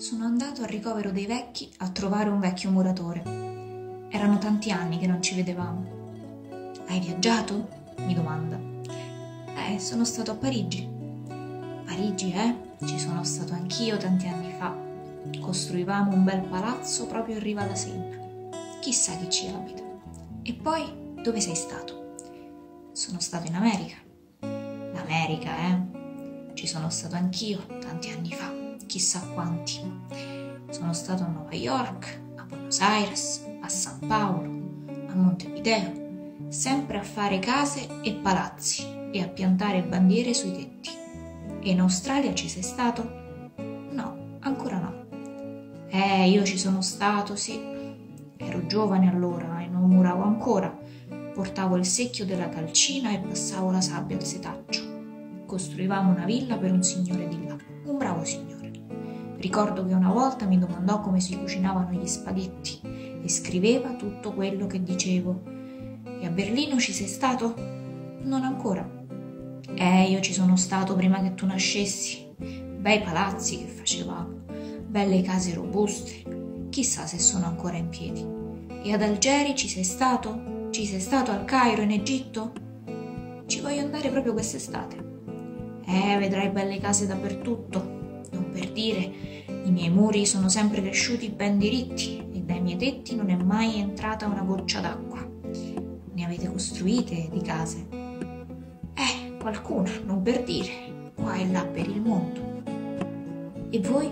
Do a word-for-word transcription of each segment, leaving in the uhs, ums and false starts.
sono andato al ricovero dei vecchi a trovare un vecchio muratore. Erano tanti anni che non ci vedevamo. Hai viaggiato? Mi domanda. Eh, sono stato a Parigi. Parigi, eh? Ci sono stato anch'io tanti anni fa. Costruivamo un bel palazzo proprio in riva alla Senna. Chissà chi ci abita. E poi, dove sei stato? Sono stato in America. L'America, eh? Ci sono stato anch'io tanti anni fa. Chissà quanti. Sono stato a New York, a Buenos Aires, a San Paolo, a Montevideo, sempre a fare case e palazzi e a piantare bandiere sui tetti. E in Australia ci sei stato? No, ancora no. Eh, io ci sono stato, sì. Ero giovane allora e non muravo ancora. Portavo il secchio della calcina e passavo la sabbia al setaccio. Costruivamo una villa per un signore di là, un bravo signore. Ricordo che una volta mi domandò come si cucinavano gli spaghetti e scriveva tutto quello che dicevo. E a Berlino ci sei stato? Non ancora. Eh, io ci sono stato prima che tu nascessi. Bei palazzi che facevamo, belle case robuste. Chissà se sono ancora in piedi. E ad Algeri ci sei stato? Ci sei stato al Cairo, in Egitto? Ci voglio andare proprio quest'estate. Eh, vedrai belle case dappertutto. Non per dire, i miei muri sono sempre cresciuti ben diritti e dai miei tetti non è mai entrata una goccia d'acqua. Ne avete costruite di case? Eh, qualcuna, non per dire, qua e là per il mondo. E voi?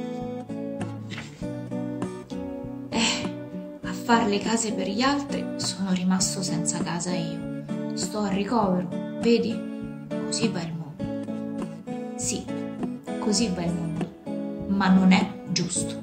Eh, a far le case per gli altri sono rimasto senza casa io. Sto a ricovero, vedi? Così va il mondo. Sì, così va il mondo, ma non è giusto.